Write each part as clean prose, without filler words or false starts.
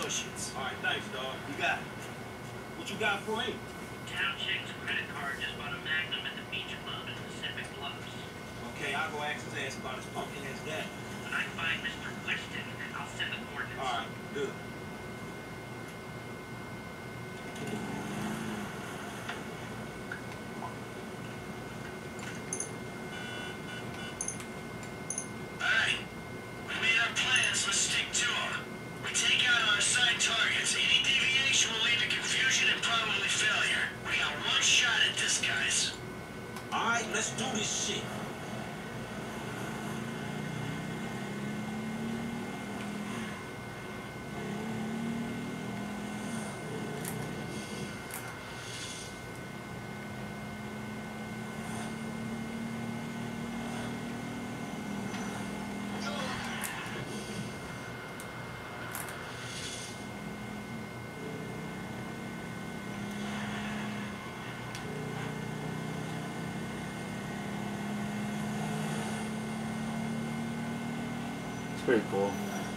Associates. All right, thanks, dog. You got it. What you got for me? Town chick's credit card just bought a Magnum at the beach club in Pacific Bluffs. Okay, I'll go ask his ass about his pumpkin ass dad. When I find Mr. Weston, I'll send the coordinates. All right, good. Alright, we made our plans, let's stick to them. We take out our assigned targets. Any deviation will lead to confusion and probably failure. We got one shot at this, guys. All right, let's do this shit. Pretty cool.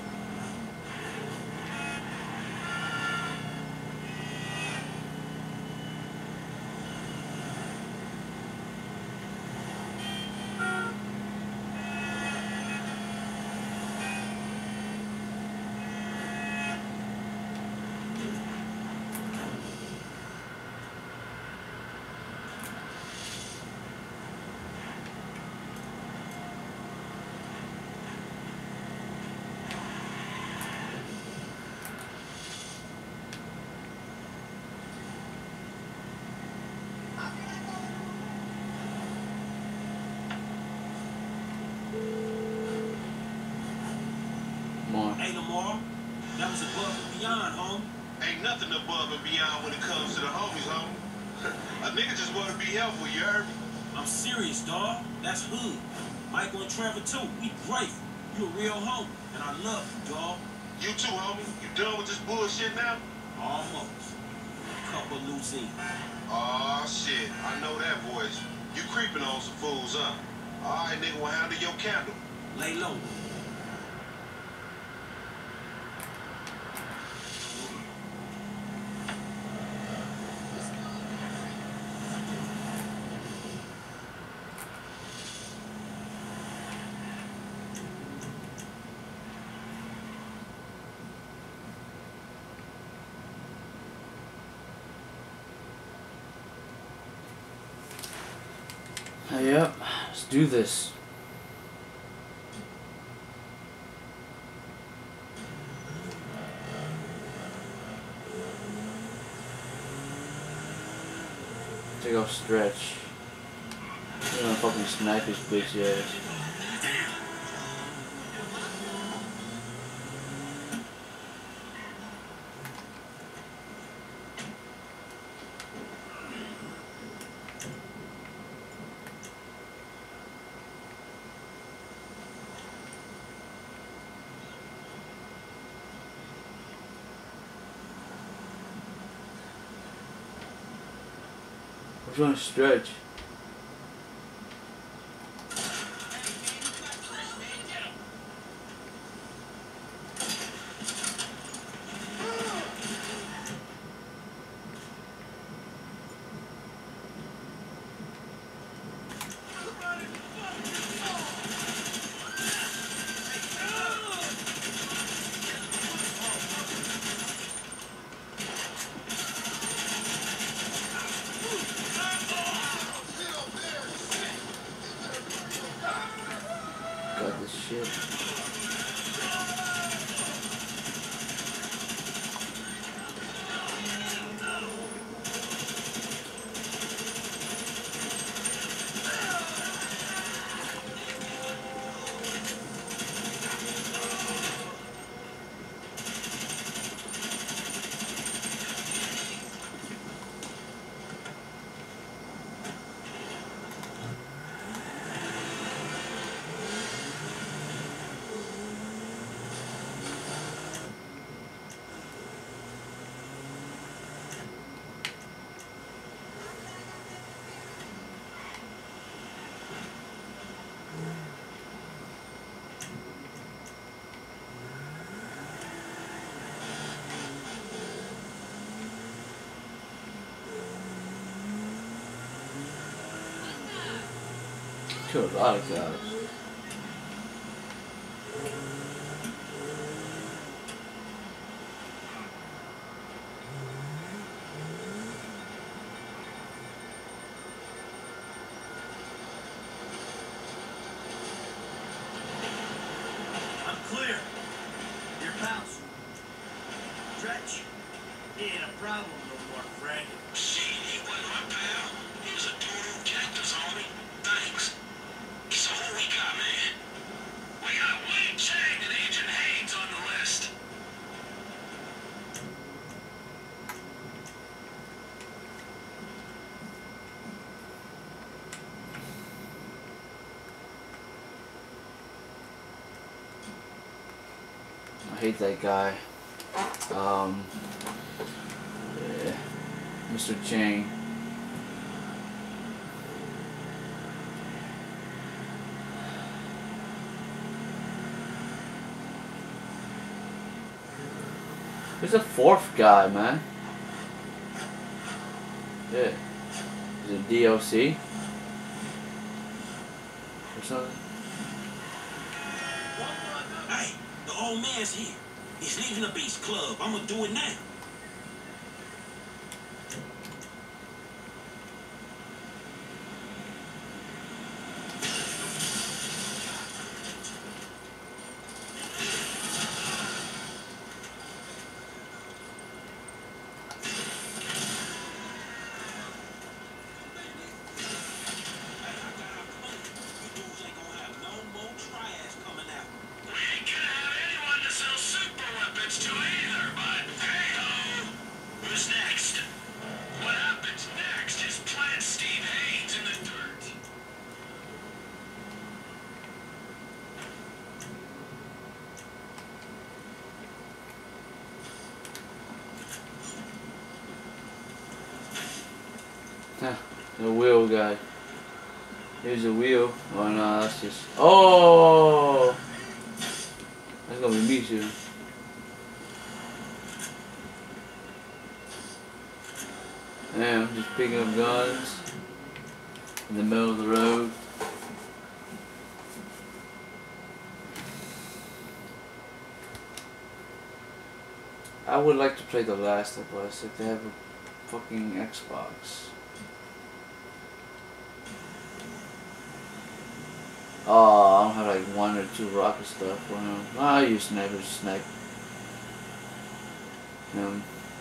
Hey, Lamar, that was above and beyond, home. Ain't nothing above and beyond when it comes to the homies, homie. A nigga just want to be helpful, you heard me? I'm serious, dawg. That's hood. Michael and Trevor, too. We grateful. You a real homie, and I love you, dawg. You too, homie. You done with this bullshit now? Almost. A couple loose ends. Aw, shit. I know that voice. You creeping on some fools, huh? All right, nigga, we'll handle your candle. Lay low. Yep, let's do this. Take off Stretch. You're gonna fucking snipe his bitch ass. Which one's Stretch? Killed a lot of cops. I'm clear. Your bounce. Stretch. He ain't a problem no more, Frank. Shit, he wasn't my pal. He was a total cactus, homie. Thanks. So who we got, man? We got Wayne Chang and Agent Haynes on the list. I hate that guy. Yeah. Mr. Chang. There's a fourth guy, man. Yeah. Is it DLC? Or something? Hey, the old man's here. He's leaving the Beach Club. I'm gonna do it now. The wheel guy. Here's a wheel. Oh no, that's just. Oh! That's gonna be me soon. Damn, just picking up guns in the middle of the road. I would like to play The Last of Us if they have a fucking Xbox. Oh, I don't have like one or two rocket stuff for him. I use sniper to snipe him.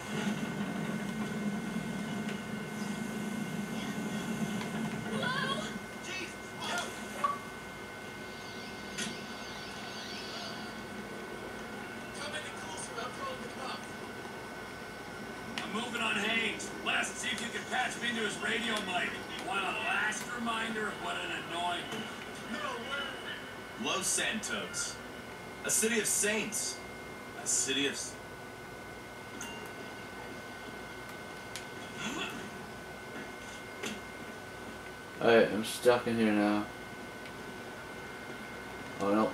I'm moving on Haynes. Les, see if you can patch me into his radio mic. Want a last reminder of what an annoying... Los Santos. A city of saints. A city of... Alright, I'm stuck in here now. Oh no.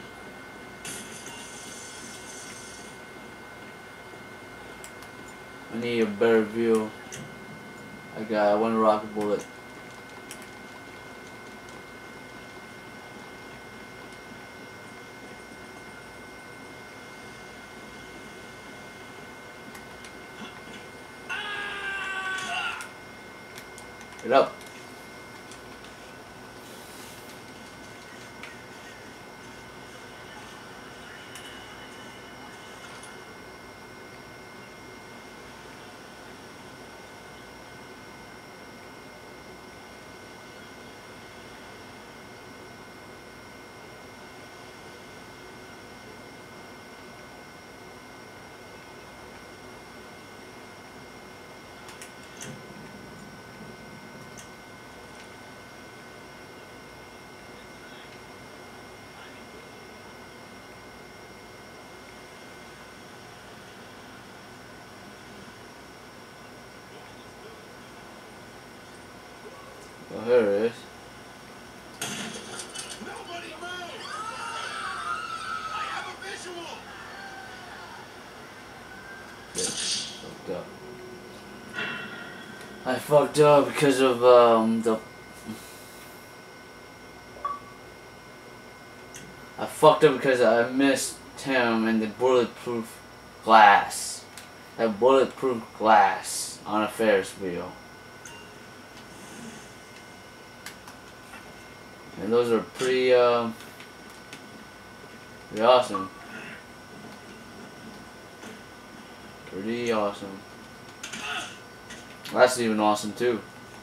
I need a better view. I got one rocket bullet. Get up. Oh, here it is. Nobody move! I have a visual! Fucked up. I fucked up because of the fucked up because I missed him and the bulletproof glass. That bulletproof glass on a Ferris wheel. And those are pretty awesome. Pretty awesome. That's even awesome too.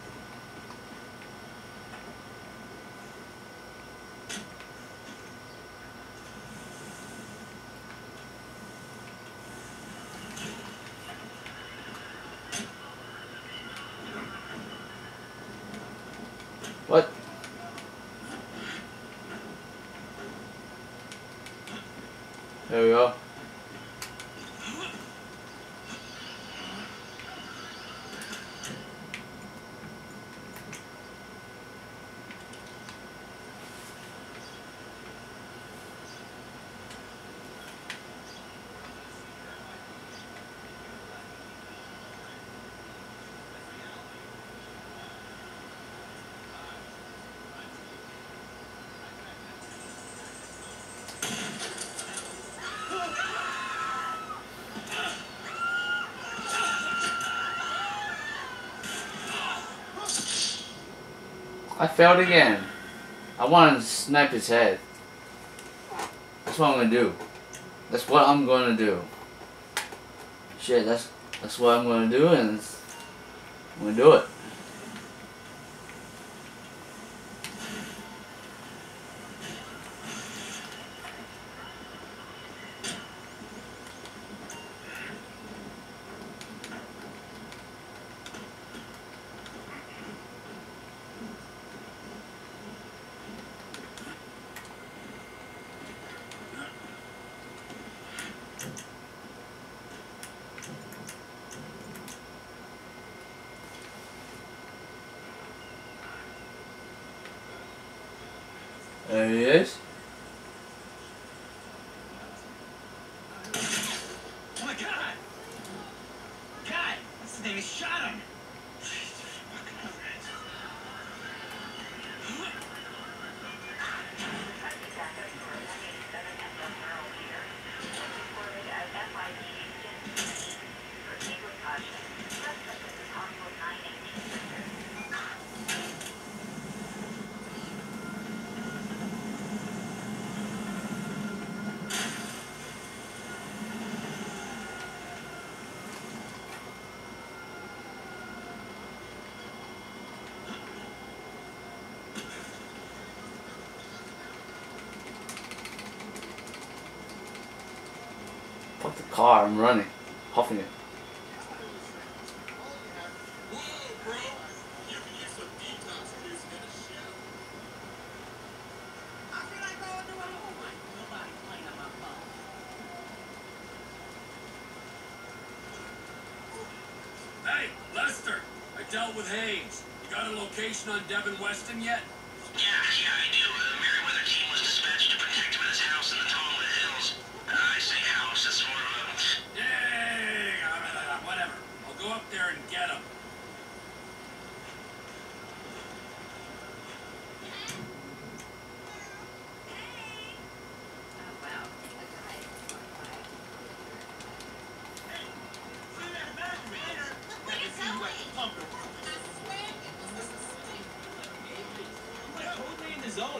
What? There we go. I failed again. I wanted to snipe his head. That's what I'm gonna do. That's what I'm gonna do. Shit, that's what I'm gonna do, and I'm gonna do it. There he is. Oh my God! God, this thing shot him. Fuck the car, I'm running. Huffing it. Hey, Lester, I dealt with Hayes. You got a location on Devin Weston yet? Yeah, I do. The Merryweather team was dispatched to protect him at his house in the Tallwood Hills. I say house, it's more of a... Yeah, whatever. I'll go up there and get him. Totally in the zone.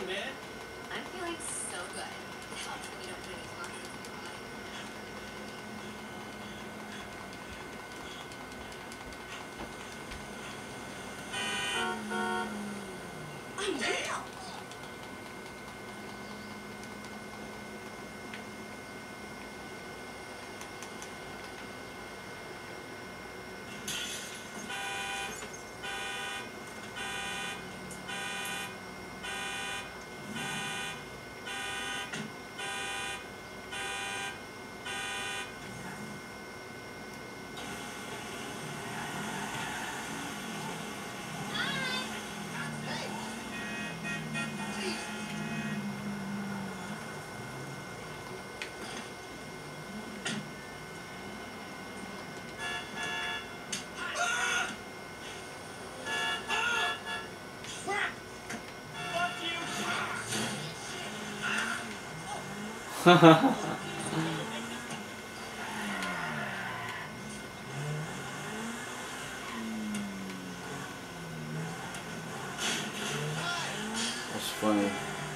That's funny.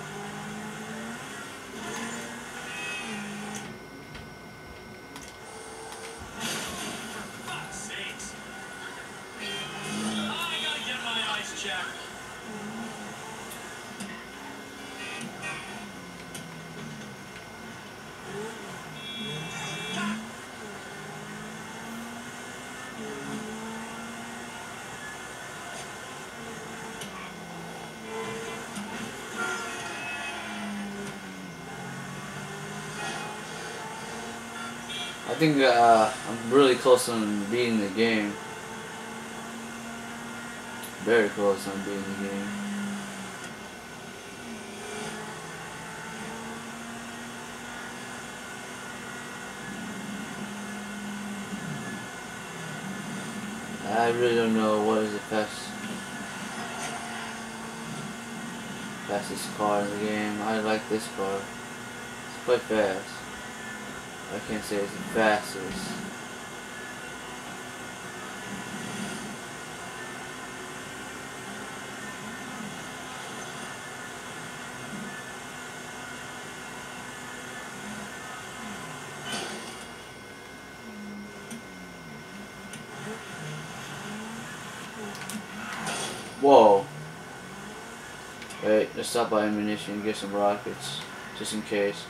Fuck's sakes. I gotta get my eyes checked. I think I'm really close on beating the game. Very close on beating the game. I really don't know what is the fastest car in the game. I like this car. It's quite fast. I can't say it's the fastest. Whoa. Wait, let's stop by ammunition and get some rockets, just in case.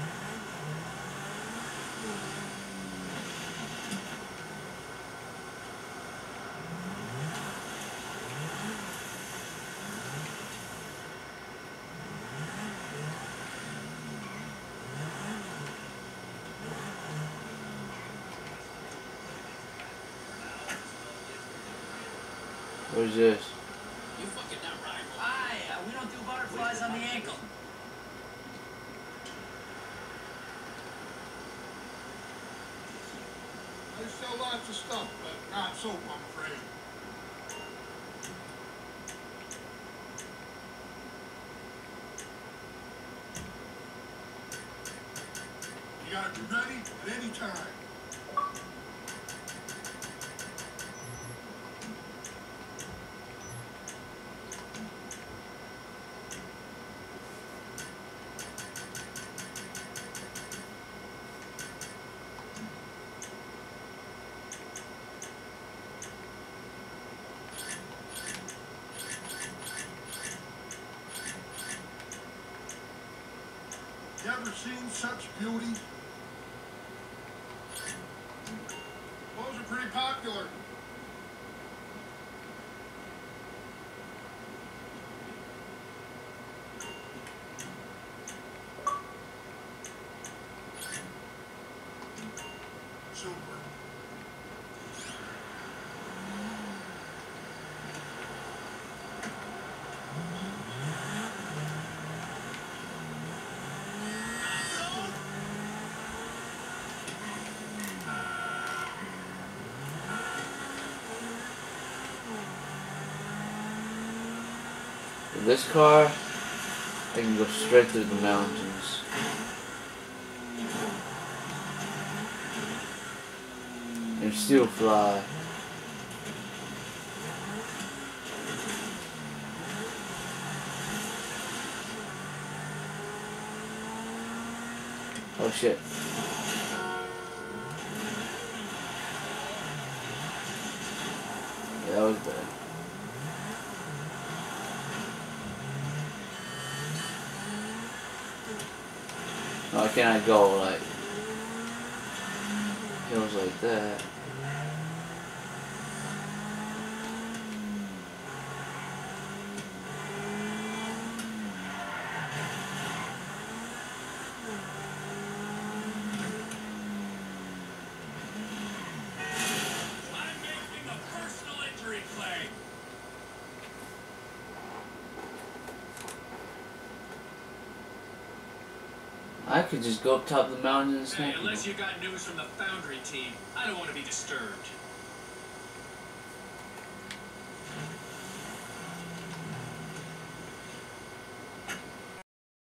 Where's this? You fucking not right. Aye, we don't do butterflies on the ankle. I sell lots of stuff, but not soap, I'm afraid. You gotta be ready at any time. You ever seen such beauty? Those are pretty popular. Super. With this car, I can go straight through the mountains. And still fly. Oh shit. Yeah, that was bad. Why can't I go like hills like that? I'm making a personal injury claim. I could just go up top of the mountain and Hey, snipe unless people. you got news from the Foundry team, I don't want to be disturbed.